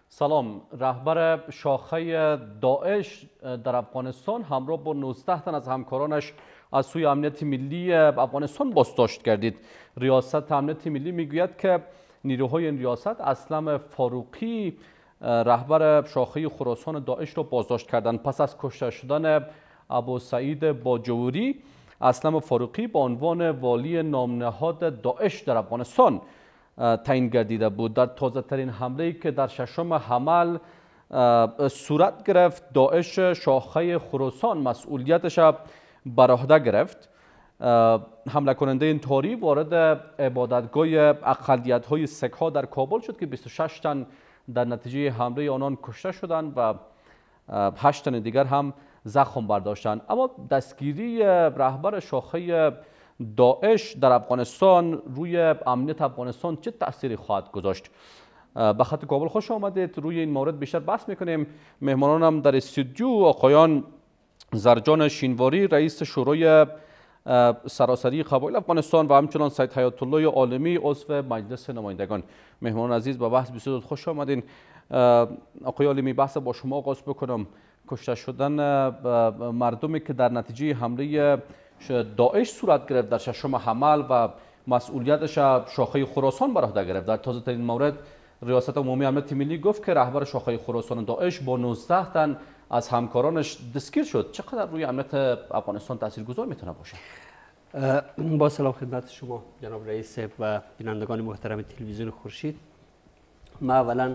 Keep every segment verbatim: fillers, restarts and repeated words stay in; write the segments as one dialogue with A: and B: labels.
A: سلام. رهبر شاخه داعش در افغانستان همراه با نوزده تن از همکارانش از سوی امنیت ملی افغانستان بازداشت گردید. ریاست امنیت ملی میگوید که نیروهای این ریاست اسلم فاروقی رهبر شاخه خراسان داعش را بازداشت کردند. پس از کشته شدن ابو سعید باجوری، اسلم فاروقی به عنوان والی نامنهاد داعش در افغانستان تعیین گردیده بود. در تازه ترین حمله‌ای که در ششم حمل صورت گرفت، داعش شاخه خراسان مسئولیتش بر عهده گرفت. حمله کننده این تاری وارد عبادتگاه اقلیت‌های سک‌ها در کابل شد که بیست و شش تن در نتیجه حمله آنان کشته شدند و هشت تن دیگر هم زخم برداشتند. اما دستگیری رهبر شاخه داعش در افغانستان روی امنیت افغانستان چه تأثیری خواهد گذاشت؟ به خط کابل خوش آمدید. روی این مورد بیشتر بحث میکنیم. مهمانانم در استودیو آقایان زرجان شینواری، رئیس شورای سراسری قبایل افغانستان، و همچنان سید حیات الله عالمی، عضو مجلس نمایندگان. مهمانان عزیز، به بحث بسیار خوش آمدین. آقای عالمی، بحث با شما آغاز بکنم. کشته شدن مردمی که در نتیجه حمله داعش صورت گرفت در ششم حمل و مسئولیتش شاخه خراسان بر عهده گرفت. در تازه ترین مورد ریاست عمومی امنیت ملی گفت که رهبر شاخه خراسان داعش با نوزده تن از همکارانش دستگیر شد. چقدر روی امنیت افغانستان تاثیرگذار میتونه باشه؟
B: با سلام خدمت شما جناب رئیس و بینندگان محترم تلویزیون خورشید. ما اولا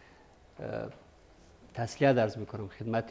B: تسلیت عرض میکنم خدمت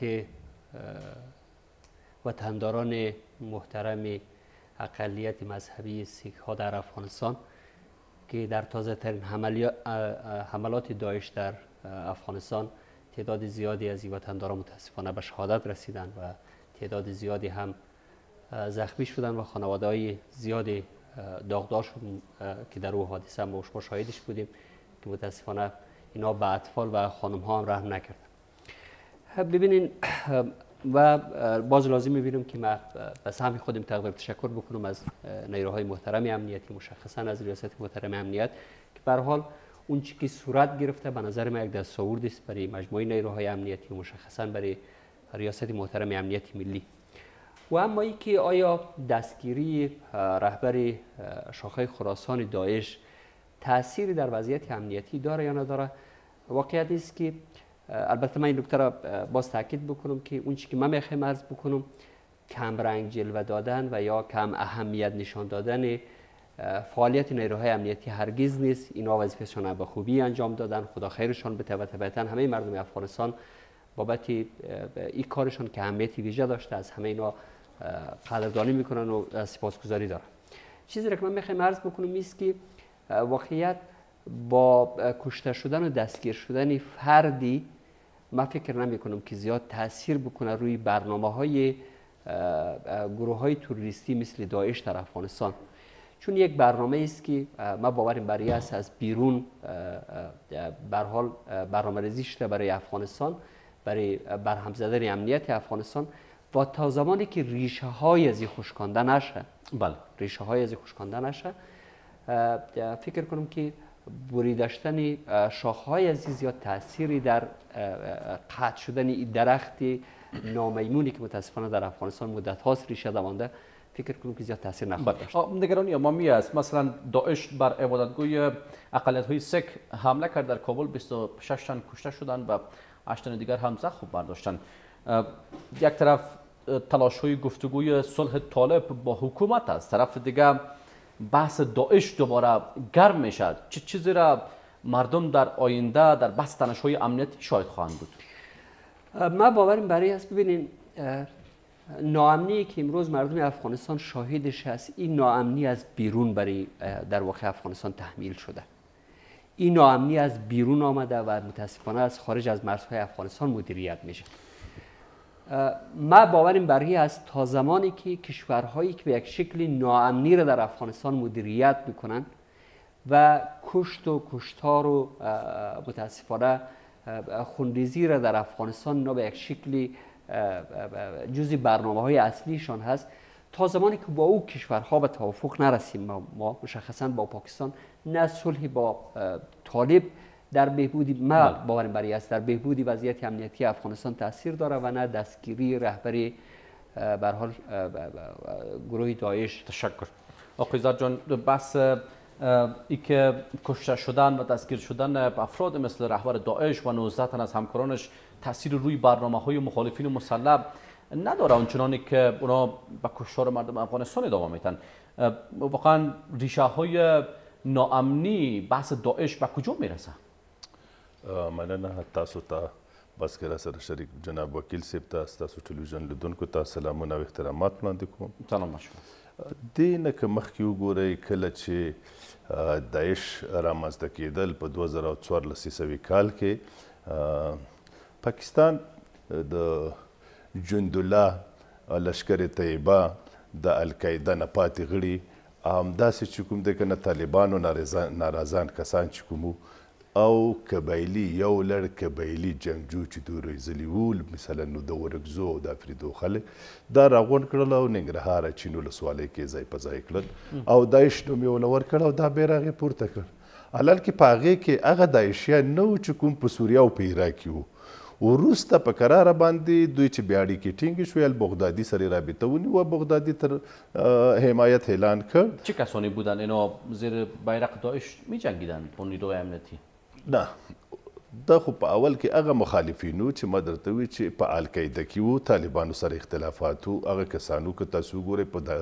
B: وطنداران محترم اقلیت مذهبی سیک ها در افغانستان که در تازه ترین حملات داعش در افغانستان تعداد زیادی از این وطنداران متاسفانه به شهادت رسیدند و تعداد زیادی هم زخمی شدند و خانواده های زیادی داغدار شدند که در او حادثه ما شاهدش بودیم که متاسفانه اینا به اطفال و خانم ها هم رحم نکردند. ببینین، و باز لازم می‌بینم که ما بس همین خودم تقدیر تشکر بکنم از نیروهای محترم امنیتی، مشخصا از ریاست محترم امنیت که به هر حال اون چیزی که صورت گرفته به نظر من یک دستاورد است برای مجموعه نیروهای امنیتی و مشخصا برای ریاست محترم امنیتی ملی. و اما ای که آیا دستگیری رهبر شاخه خراسان داعش تأثیری در وضعیت امنیتی داره یا نداره، واقعیت است که البته من این نکته را باز تاکید بکنم که اون چیزی که من میخوایم عرض بکنم کم رنگ جلوه دادن و یا کم اهمیت نشان دادن فعالیت نیروهای امنیتی هرگز نیست. اینا وظیفه‌شان به خوبی انجام دادن، خدا خیرشان بده و طبعا همه مردم افغانستان بابت این کارشان که اهمیتی ویژه داشته از همه اینا قدردانی میکنن و سپاسگزاری دارن. چیزی را که من میخوایم عرض بکنم است که واقعیت با کشته شدن و دستگیر شدن فردی من فکر نمی کنم که زیاد تاثیر بکنه روی برنامه های گروه های تروریستی مثل داعش در افغانستان، چون یک برنامه است که ما باوریم برای است از بیرون به هر حال برنامه‌ریزی شده برای افغانستان، برای برهم زدن امنیت افغانستان و تا زمانی که ریشه های از این خشکانده نشه،
A: بله
B: ریشه های از این خشکانده نشه، فکر کنم که بریداشتن شاخه‌های از زیاد تأثیری در قطع شدن این درخت نامیمونی که متاسفانه در افغانستان مدت هاست ریشه دوانده، فکر کنم که زیاد تاثیر نخواهد داشت.
A: نگرانی عمومی است. مثلا داعش بر عبادتگاه اقلیت‌های سک حمله کرد در کابل، بیست و شش تن کشته شدند و هشت تن دیگر هم زخم برداشتند. یک طرف تلاش‌های گفتگوی صلح طالب با حکومت است، طرف دیگر بحث داعش دوباره گرم میشد. چه چیزی را مردم در آینده در بحث تنش‌های امنیتی شاهد خواهند بود؟
B: ما باوریم برای است. ببینین، ناامنی که امروز مردم افغانستان شاهدش هست، این ناامنی از بیرون برای در واقع افغانستان تحمیل شده. این ناامنی از بیرون آمده و متاسفانه از خارج از مرزهای افغانستان مدیریت میشه. ما باوریم برای است تا زمانی که کشورهایی که به یک شکل ناامنی را در افغانستان مدیریت میکنن و کشت و کشتار و متاسفانه خونریزی را در افغانستان نه به یک شکلی جزء برنامه‌های اصلیشان هست، تا زمانی که با او کشورها به توافق نرسیم، ما, ما مشخصا با پاکستان نه صلح با طالب در بهبودی ما باورم بر است در بهبودی وضعیت امنیتی افغانستان تاثیر داره و نه دستگیری رهبری به هر حال گروه داعش.
A: تشکر. آقای زاد جان، بحث ای که کشته شدن و دستگیر شدن افراد مثل رهبر داعش و نوزده تن از همکارانش تاثیر روی برنامه‌های مخالفین مسلح نداره آنچنانی که اونا به کشتار مردم افغانستان ادامه میدن. واقعا ریشه های ناامنی بحث داعش به کجا میرسه؟
C: مننه تاسو ته بس که را سره شریک جناب وکیل صاحب ته ستاسو ټلویزیون لیدونکو ته سلامونه او احترامات وړاندې کوم.
A: سلام مشکور.
C: دې نه که مخکې وګورئ کله چې داعش رامنځته کېدل په دوه زره څوارلس عیسوي کال کې پاکستان د جندالله لشکر طیبه د القاعده نه پاتې غړي همداسې چې کوم دی که نه طالبانو ناراضان کسان چې کوم او قبایلي یو لړ قبایلي جنګجو چې دوی روزلي وو مثلا نو د ورکزو او د افریدو خلک دا راغونډ کړل او ننګرهار چین ولسوالۍ کې ځای په ځای کړل او داعش نوم یې ولور کړ او دا بیرغ یې پورته کړ. حالان کې په هغې کې هغه داعشیان نه وو چې کوم په سوریه او په عراق کې وو. وروسته په قراره باندې دوی چې بیا اړیکې ټینګې شوې البغدادي سره رابطه ونیوه. بغدادي تر حمایت اعلان کرد.
A: چه کسانی بودن اینا زیر بیرق داعش می جنگیدن با نیروی امنیتی؟
C: نه دا خو په اول کې هغه مخالفینو چې ما درته وی چې په القاعده کې وو طالبانو سره اختلافات وو. هغه کسانو که تاسو وګورئ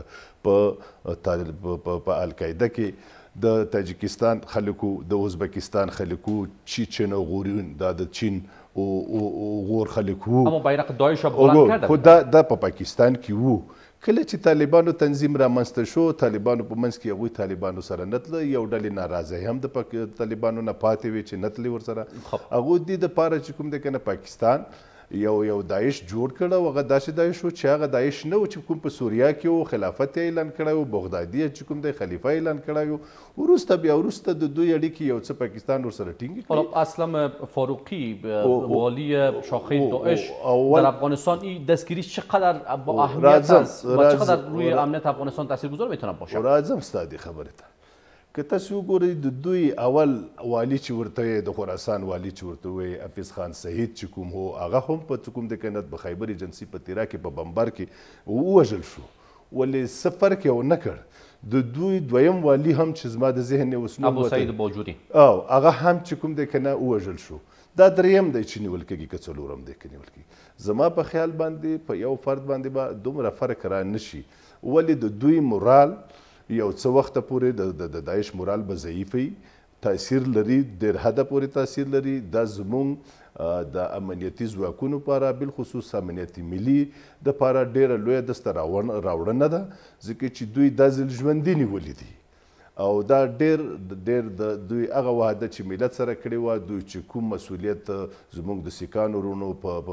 C: په القاعده کې د تاجکستان خلکو د ازبکستان خلکو چیچن او غورین دا د چین او غور خلک وو.
A: اما بیرق داعش بلند کردن
C: خو دا په پاکستان کې وو. کله چې طالبانو تنظیم رامنځته شو طالبانو په منځ کې هغوی طالبانو سره نه تله. یو ډلې ناراضه هم د طالبانو نه پاتې وې چې نه تلې ورسره. هغوی دې دپاره چې کوم دی که نه پاکستان یو یو داعش جوړ کړه او هغه داسې داعش و چې هغه داعش نه و چې کوم په سوریه کې و خلافت یې اعلان کړی و بغدادي چې کوم دی خلیفه اعلان کړی و. وروسته بیا وروسته د دوی اړیکې یو څه پاکستان ورسره ټینګې کړي.
A: اسلم فاروقی والی شاخه داعش در افغانستان این دستگیریش چقدر با اهمیت است و چقدر روی امنیت افغانستان تاثیرگذار میتونه باشه؟
C: راځم ستا دې خبرې ته. که تاسو وګورئ د دوی اول والي چې ورته د خراسان والي چې ورته وایي حفیظ خان سعید چې کوم هو هغه هم په کوم د کنت په خیبر ایجنسي په تیرا کې په بمبار کې ووژل شو. ولې څه فرق یې ونه کړ. د دوی دویم والي هم چې زما د ذهن یې اوس
A: ابو سعید باجوري
C: او هغه هم چې کوم دی که نه ووژل شو. دا دریم دی چې نیول کېږي که څلورم دی که نیول کېږي. زما په خیال باندې په یو فرد باندې به دومره فرق را نه شي. ولې د دوی مورال یو څه وخته پورې د داعش مورال به ضعیف وي. تاثیر لري ډېر حده پورې تاثیر لري. دا زموږ د امنیتي ځواکونو لپاره بالخصوص امنیتي ملي دپاره ډېره لویه دسته راوړنه ده ځکه چې دوی دا ځل ژوندي نیولي دي او دا ډېر ډېر د دوی هغه وعده چې ملت سره کړې وه. دوی چې کوم مسؤلیت زموږ د سیکانو وروڼو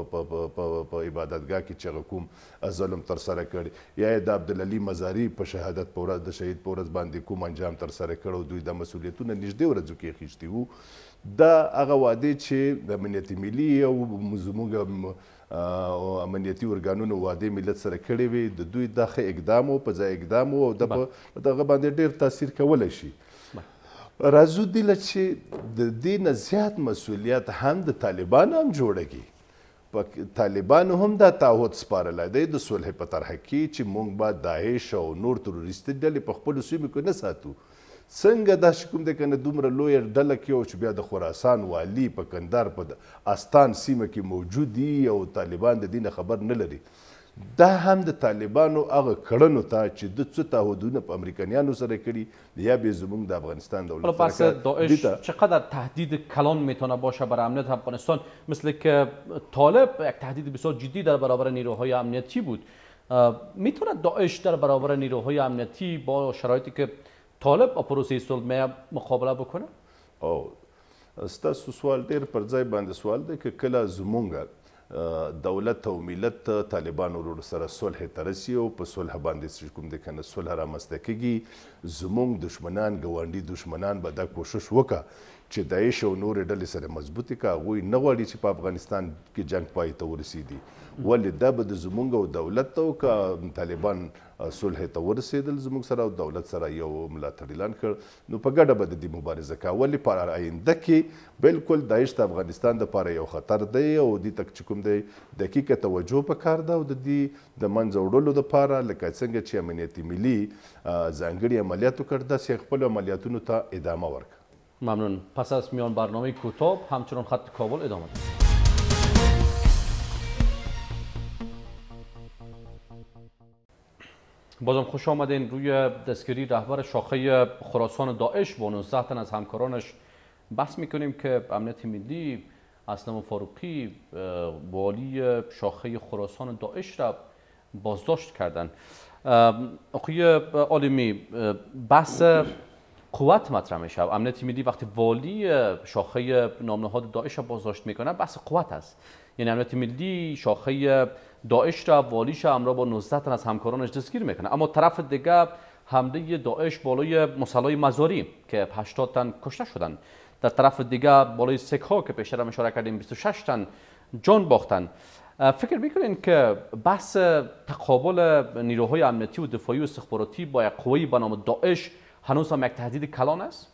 C: په عبادتګاه کې چې هغه کوم ظلم ترسره کړی یا یې د عبدالعلي مزاري په شهادت په ورځ د شهید په ورځ باندې کوم انجام ترسره کړی دوی دا مسؤلیتونه نږدې ورځو کې اخیستي وو. دا هغه وعدې چې د امنیتي ملي او زموږ امنیتي ارګانونو وعدې ملت سره کړې وي د دوی دا ښه اقدام و په ځای اقدام و او دغه باندې ډېر تاثیر کولی شي. راځو دې له چې د دې نه زیات مسؤلیت هم د طالبانو هم جوړېږي. طالبانو هم دا تعهد سپارلی دی د صلح په طرحه کې چې موږ به داعش او نور تروریستي ډلې په خپلو سیمو کې نه ساتو. څنګه دا چې کوم دی که نه دومره لویه ډله کې او چې بیا د خراسان والي په کندهار په استان سیمه کې موجود دي او طالبان د دې نه خبر نه لري. دا هم د طالبانو هغه کړنو ته چې د څه تعهدونه په امریکایانو سره کړي یا به زموږ د افغانستان دولت
A: پس داعش چقدر تهدید کلان میتونه باشه برای امنیت افغانستان؟ مثل که طالب یک تهدید بسیار جدی در برابر نیروهای امنیتی بود. میتونه داعش در برابر نیروهای امنیتی با شرایطی که طالب با پروسه صلح مقابله بکنه؟
C: او ستاسو سوال ډېر پر ځای باندې سوال دی که کله زمونږ دولت او ملت طالبانو ورو سره صلح ته رسي او په صلح باندې چې کوم دی که نه صلح رامنځته کېږي زمونږ دشمنان ګاونډي دشمنان به دا کوشش وکړه چې داعش او نورې ډلې سره مضبوطې کا هغوی نه غواړي چې په افغانستان کې جنگ پای ته ورسېږي ولې دا به د زمونږ او دولت ته که طالبان صلح ته ورسېدل زموږ سره او دولت سره یو ملاتړ اعلان کړ نو په ګډه به د دې مبارزه کوه ولې په آینده کې بالکل داعش د افغانستان دپاره یو خطر دی او دې ته چې کوم دی دقیقه توجه پکار ده او د دې د منځه وړلو دپاره لکه څنګه چې امنیتي ملي ځانګړي عملیات وکړ داسې خپلو عملیاتونو ته ادامه ورکړه.
A: ممنون. پس از میان برنامه کوتاه همچنان خط کابل ادامه دارد. بازم خوش آمدین. روی دستگیری رهبر شاخه خراسان داعش با نوزده تن از همکارانش بحث میکنیم که امنیت ملی اسلم فاروقی والی شاخه خراسان داعش را بازداشت کردند. آقای عالمی، بحث قوت مطرح میشه. امنیت ملی وقتی والی شاخه نامنهاد داعش را بازداشت میکنه بحث قوت است. یعنی امنیت ملی شاخه داعش را والیش همراه با نوزده تن از همکارانش دستگیر میکنه، اما طرف دیگه حمله داعش بالای مصلی مزاری که هشتاد تن کشته شدند، در طرف دیگه بالای سکه ها که پیشتر اشاره کردیم بیست و شش تن جان باختن. فکر میکنین که بحث تقابل نیروهای امنیتی و دفاعی و استخباراتی با یک قوی به نام داعش هنوز هم یک تهدید کلان است؟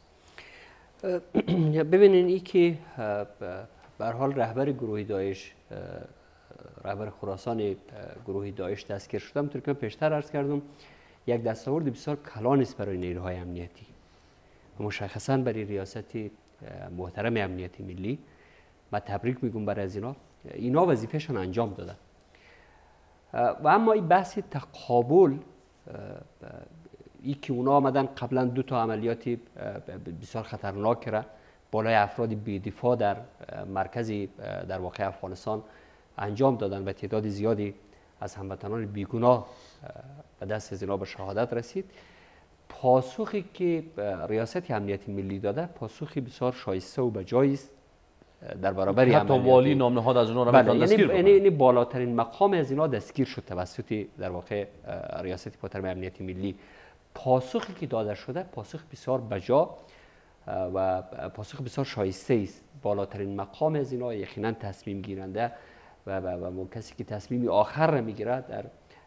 B: ببینین ای که به هر حال رهبر گروه داعش، رهبر خراسان گروه داعش دستگیر شدم، همونطور که پیشتر عرض کردم یک دستاورد بسیار کلان است برای نیروهای امنیتی، مشخصا برای ریاست محترم امنیتی ملی. من تبریک میگم برای از اینا، اینا وظیفهشون انجام دادن. و اما این بحث تقابل، ای که اونا آمدن قبلا دو تا عملیاتی بسیار خطرناک را بالای افراد بی‌دفاع در مرکزی در واقع افغانستان انجام دادن و تعداد زیادی از هموطنان بیگناه به دست از اینا به شهادت رسید. پاسخی که ریاست امنیتی ملی داده پاسخی بسیار شایسته و بجایی است در برابر
A: حتی والی نامنهاد از اونها را میتونن دستگیر
B: کنن. یعنی بالاترین مقام از اینا دستگیر شد توسط در واقع ریاست محترم امنیتی ملی. پاسخی که داده شده پاسخ بسیار بجا و پاسخ بسیار شایسته است. بالاترین مقام از اینا یقینا تصمیم گیرنده و, و, و کسی که تصمیم آخر را میگیرد در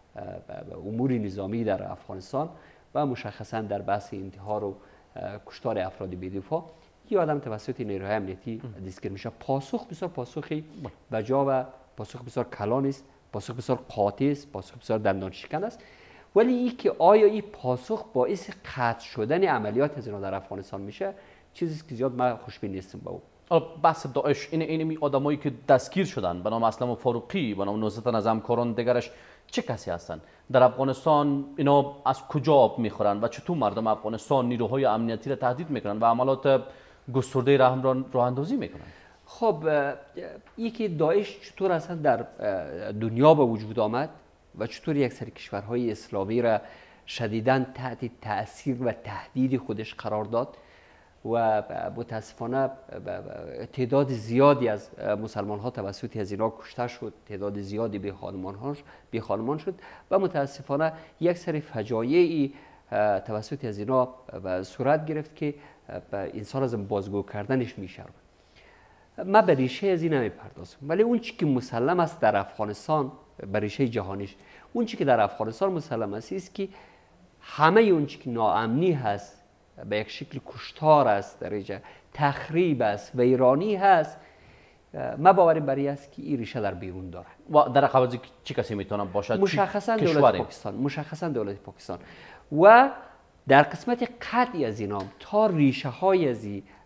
B: امور نظامی در افغانستان و مشخصا در بحث انتحار و کشتار افراد بی‌دفاع این آدم توسط نیروهای امنیتی دستگیر میشه. پاسخ بسیار پاسخی بجا و پاسخ بسیار کلان است، پاسخ بسیار قاطع است، پاسخ بسیار دندان شکن است. ولی این که آیا این پاسخ باعث قطع شدن عملیات از اینا در افغانستان میشه، چیزی که زیاد من خوشبین نیستم با او.
A: بحث داعش این این آدمایی که دستگیر شدن به نام اسلم فاروقی، به نام نوزده تن از همکاران دیگرش چه کسی هستند؟ در افغانستان اینا از کجا آب میخورن و چطور مردم افغانستان نیروهای امنیتی را تهدید میکنن و عملات گسترده رحم را راه اندازی میکنن؟
B: خب یکی داعش چطور اصلا در دنیا به وجود آمد و چطور یک سری کشورهای اسلامی را شدیداً تحت تأثیر و تهدید خودش قرار داد و متاسفانه تعداد زیادی از مسلمان ها توسط از اینا کشته شد، تعداد زیادی بی خانمان شد و متاسفانه یک سری فجایعی توسط از اینا صورت گرفت که انسان از بازگو کردنش میشه. من به ریشه از این نمیپردازم، ولی اون چی که مسلم است در افغانستان به ریشه جهانیش، اون چی که در افغانستان مسلم است است که همه اون چی که ناامنی هست به یک شکل کشتار است، درجه تخریب است، ویرانی هست، ما باوریم برای است که این ریشه در بیرون داره.
A: و در قبضی چی کسی میتونه باشد؟
B: مشخصا دولت پاکستان، مشخصا دولت پاکستان و در قسمت قطعی از اینا تا ریشه های از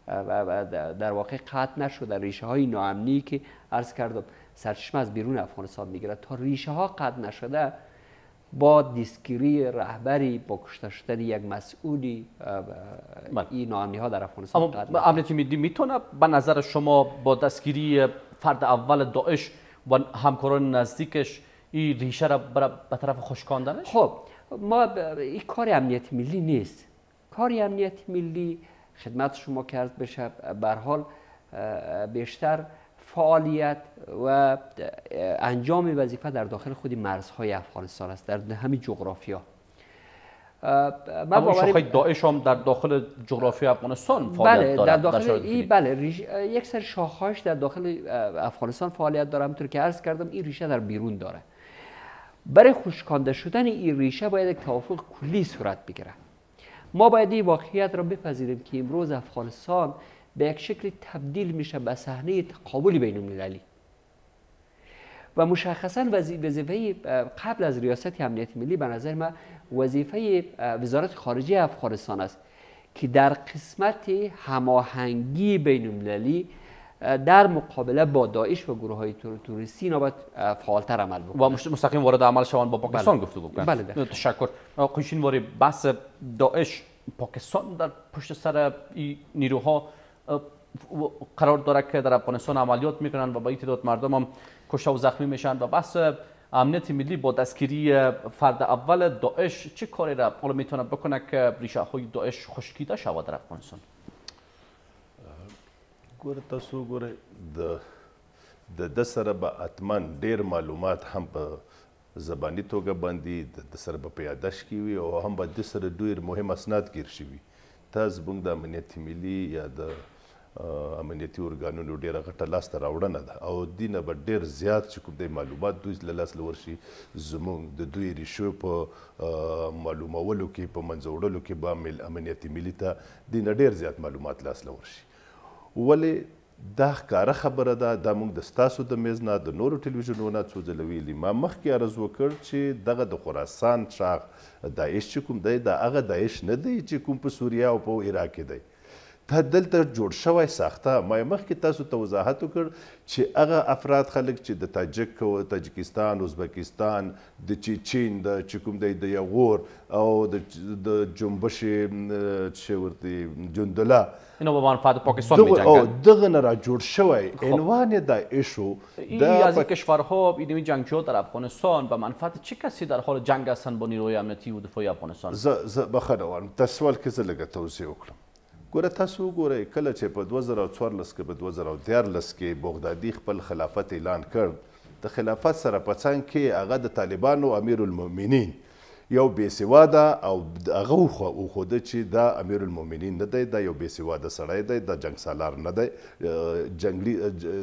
B: در واقع قطع نشده، ریشه های ناامنی که عرض کردم سرچشمه از بیرون افغانستان میگیره، تا ریشه ها قطع نشده با دستگیری رهبری، با کشته شدن یک مسئولی این ناامنی ها در افغانستان قطع نشده.
A: امنیت ملی میتونه به نظر شما با دستگیری فرد اول داعش و همکاران نزدیکش این ریشه را به طرف خشکاندنش؟
B: خب ما این کار امنیت ملی نیست. کار امنیت ملی خدمت شما که عرض بشه به هر حال بیشتر فعالیت و انجام وظیفه در داخل خود مرزهای افغانستان است، در همین جغرافیا.
A: من شاخه داعش هم در داخل جغرافی افغانستان فعالیت
B: بله
A: داره.
B: در داخل این بله ریش... یک سری شاخهاش در داخل افغانستان فعالیت داره. همونطور که عرض کردم این ریشه در بیرون داره. برای خشکانده شدن این ریشه باید یک توافق کلی صورت بگیره. ما باید این واقعیت را بپذیریم که امروز افغانستان به یک شکل تبدیل میشه به صحنه تقابل بین المللی و مشخصا وظیفه قبل از ریاست امنیت ملی به نظر من وظیفه وزارت خارجه افغانستان است که در قسمت هماهنگی بین المللی در مقابله با داعش و گروه های توریستی نوبت فعالتر عمل بکنه
A: و مستقیم وارد عمل شوند با پاکستان گفتگو کنند.
B: بله
A: تشکر. قوشین واری بحث داعش پاکستان در پشت سر این نیروها قرار داره که در افغانستان عملیات میکنن و با این تعداد مردم هم کشته و زخمی میشن و بحث امنیت ملی با دستگیری فرد اول داعش چه کاری را حالا میتونه بکنه که ریشه های داعش خشکیده شود در افغانستان؟
C: ګوره تاسو ګوره د د د سره به حتما ډیر معلومات هم په زباني توګه باندې د سره به په یادښت کې وي او هم به د سره ډیر مهم اسناد ګیر شوي. تا زموږ د امنیت ملي یا د امنیتي ارګانونو ډیره غټه لاسته راوړنه ده او دې نه به ډیر زیات چې کوم دی معلومات دوی له لاسه ورشي زموږ د دوی ریشو په معلومولو کې په منځه وړلو کې به امنیت ملي ته دې نه ډیر زیات معلومات لاسه ورشي. ولې دا ښکاره خبره ده دا موږ د ستاسو د میز نه د نورو ټلویزیونونو نه څو ځله ویلي ما مخکې عرض وکړ چې دغه د خراسان شاخ داعش چې کوم دی دا هغه داعش نه دی چې کوم په سوریه او په عراق کې دی. دا دلته جوړ شوی ساخته ما مخکې تاسو ته وضاحت وکړ چې هغه افراد خلک چې د تاجک او تاجکستان ازبکستان د چین د چې کوم دی د یغور او د جنبش چې ورته جندله
A: اینا با منفعت پاکستان می‌جنگند.
C: دغه نه را جوړ شوی عنوان داعش و
A: این از کشورها اینمی جنگجوها در افغانستان به منفعت چه کسی در حال جنگ هستند با نیروی امنیتی و دفاعی افغانستان؟
C: ز ز بخنه وارم تاسو سوال کې زه لږه توضیح وکړم. ګوره تاسو وګورئ کله چې په دوه زره څوارلس کې په دوه زره دیارلس کې بغدادي خپل خلافت اعلان کړ د خلافت سره په څنګ کې هغه د طالبانو امیر المؤمنین یو بېسواده او هغه وښوده چې دا امیر المؤمنین نه دی دا یو بېسواده سړی دی دا جنګ سالار نه دی جنګلي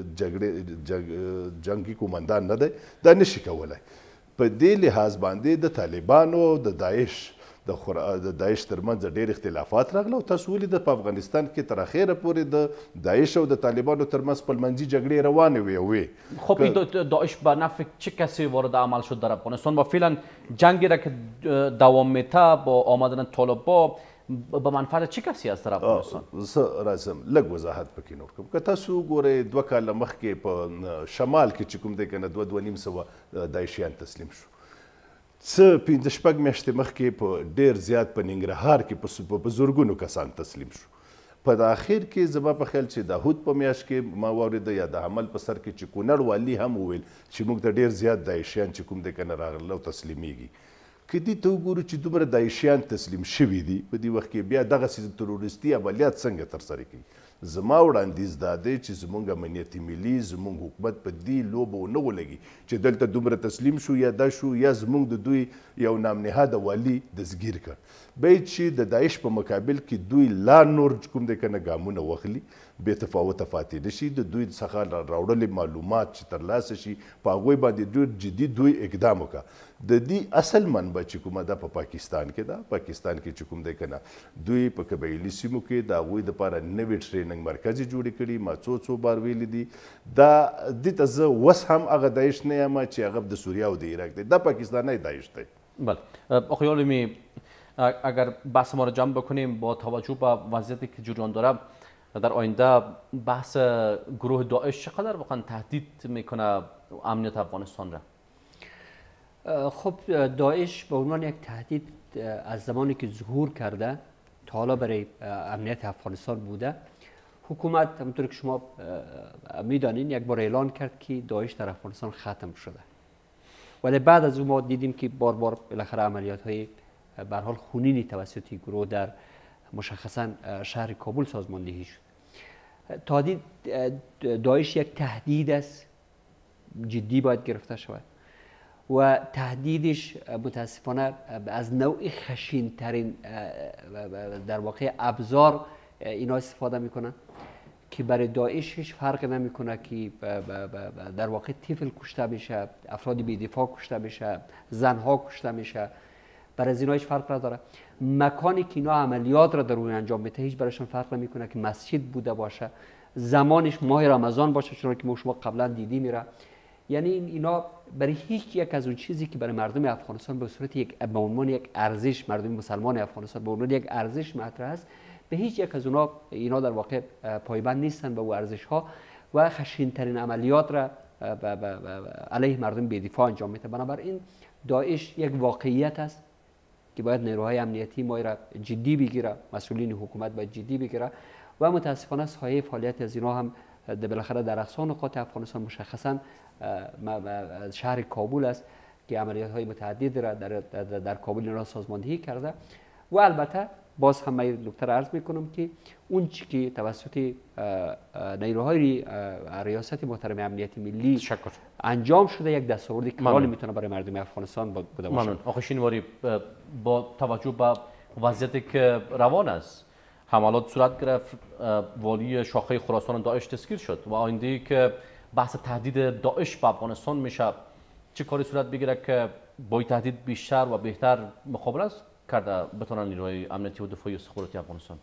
C: جګړې جنګي کومندان نه دی دا نشي کولی. په دې لحاظ باندې د طالبانو د داعش د داعش ترمنځ ډېر اختلافات راغله او تاسو ولیده په افغانستان کې تر اخره پورې د داعش او د طالبانو ترمنځ خپلمنځي جګړې روانې وې وې.
A: خب این داعش به نفع چه کسی وارد عمل شد در افغانستان و فعلا جنگی را که دوام میده با آمدن طالبان به منفعت چه کسی است در افغانستان؟
C: زه راځم لږ وضاحت پکې نور کوم. که تاسو وګورئ دوه کاله مخکې په شمال کې چې کوم دی که نه دوه دوه نیم سوه داعشیان تسلیم شو. څه پنځه شپږ میاشتې مخکې په ډېر زیات په ننګرهار کې په زرګونو کسان تسلیم شو. په د اخر کې زما په خیال چې د احد په میاشت کې ما واورېده یا د حمل په سر کې چې کونړ والي هم وویل چې موږ ته ډېر زیات داعشیان چې کوم دی که نه راغله او تسلیمیږي. که دې ته وګورو چې دومره داعشیان تسلیم شوي دي په دې وخت کې بیا دغسې تروریستي عملیات څنګه ترسره کوي؟ زما وړاندیز دا دی چې زموږ امنیتي ملي زموږ حکومت په دې لوبه ونه ولګي چې دلته دومره تسلیم شو یا دا شو یا زموږ د دوی یو نامنهاده والي دستګیر کړ. باید چې د داعش په مقابل کې دوی لا نور کوم دی که نه ګامونه واخلي بې تفاوته پاتې نه شي د دوی څخه راوړلې معلومات چې ترلاسه شي په هغوی باندې ډېر جدي دوی اقدام وکړه. د دې اصل منبع چې کومه ده په پاکستان کې ده. پاکستان کې چې کوم دی که نه دوی په قبایلي سیمو کې د هغوی دپاره نوې ټریننګ مرکز یې جوړې کړي. ما څو څو بار ویلي دي دا دې ته زه اوس هم هغه داعش نه یم چې هغه د سوریه او د عراق دی. دا پاکستانی داعش دی.
A: بله آقای عالمی اگر بحث ما رو جمع بکنیم با توجه به وضعیتی که جریان داره در آینده بحث گروه داعش چقدر واقعا تهدید میکنه امنیت افغانستان را؟
B: خب داعش به عنوان یک تهدید از زمانی که ظهور کرده تا حالا برای امنیت افغانستان بوده. حکومت همونطور که شما میدانین یک بار اعلان کرد که داعش در افغانستان ختم شده ولی بعد از اون ما دیدیم که بار بار بالاخره عملیات های به هر حال خونینی توسط گروه در مشخصا شهر کابل سازماندهی شد. تهدید داعش یک تهدید است جدی باید گرفته شود و تهدیدش متاسفانه از نوع خشین ترین در واقع ابزار اینا استفاده میکنن که برای داعش هیچ فرق نمیکنه که در واقع طفل کشته میشه، افراد بی‌دفاع کشته میشه، زنها کشته میشه، برای اینا هیچ فرق نداره. مکانی که اینا عملیات را در روی انجام میده هیچ برایشون فرق نمیکنه که مسجد بوده باشه، زمانش ماه رمضان باشه چون که ما شما قبلا دیدی میره. یعنی اینا برای هیچ یک از اون چیزی که برای مردم افغانستان به صورت یک به عنوان یک ارزش، مردم مسلمان افغانستان به عنوان یک ارزش مطرح است، به هیچ یک از اونا اینا در واقع پایبند نیستن به اون ارزش ها و خشین ترین عملیات را علیه مردم بی‌دفاع انجام میده. بنابراین داعش یک واقعیت است که باید نیروهای امنیتی ما را جدی بگیره، مسئولین حکومت باید جدی بگیره و متاسفانه سایه فعالیت از اینا هم بالاخره در اقصا نقاط افغانستان مشخصا شهر کابل است که عملیات های متعدد را در, در, در کابل را سازماندهی کرده. و البته باز هم من دکتر عرض میکنم که اون چی که توسط نیروهای ریاست محترم امنیت ملی
A: شکر.
B: انجام شده یک دستاوردی کلانی میتونه برای مردم افغانستان بوده باشه.
A: ممنون. آقای شینواری، با توجه به وضعیتی که روان است، حملات صورت گرفت، والی شاخه خراسان داعش تسخیر شد و آینده که بحث تهدید داعش به افغانستان میشه، چه کاری صورت بگیره که با این تهدید بیشتر و بهتر مقابله کرده بتونن نیروهای امنیتی و دفاعی استخباراتی افغانستان؟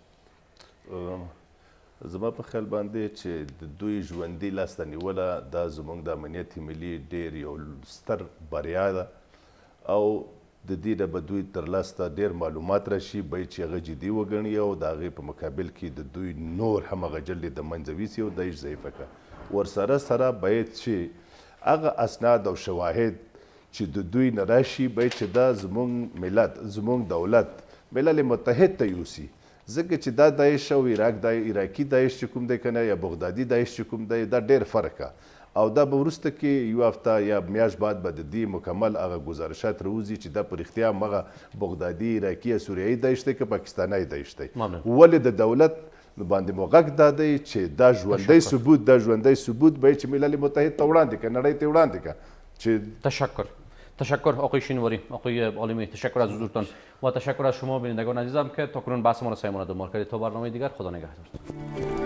C: زما په خیال باندې چې د دوی ژوندي لاسته نیوله دا زموږ د امنیت ملي ډېر یو ستر بریا ده او د دې نه به دوی ترلاسه ډېر معلومات راشي باید چې هغه جدي وګڼي او د هغې په مقابل کې د دوی نور همغه ډلې د منځه ویسي او داعش ضعیفه کړه. ورسره سره باید چې هغه اسناد او شواهد چې د دوی نه راشي باید چې دا زموږ ملت زموږ دولت ملل متحد ته یوسي، ځکه چې دا داعش او عراق دا عراقي داعش چې کوم دی که نه یا بغدادي داعش چې کوم دی دا ډېر فرق ده او دا به وروسته کې یو هفته یا میاشت بعد به د دې مکمل هغه ګزارشات راوځي چې دا په رښتیا همغه بغدادي عراقي یا سوریایي داعش دی که پاکستانی داعش دی. ولې د دولت باندې مو غږ دا دی چې دا ژوندی ثبوت دا ژوندی ثبوت باید چې ملل متحد ته وړاندې کړه، نړۍ ته وړاندې کړه چې
A: تشکر. تشکر آقای شینواری، آقای عالمی، تشکر از حضورتان و تشکر از شما بینندگان عزیزم که تا کنون بحث ما را سایمانه دنبال کردید. تا برنامه دیگر، خدا نگهدار.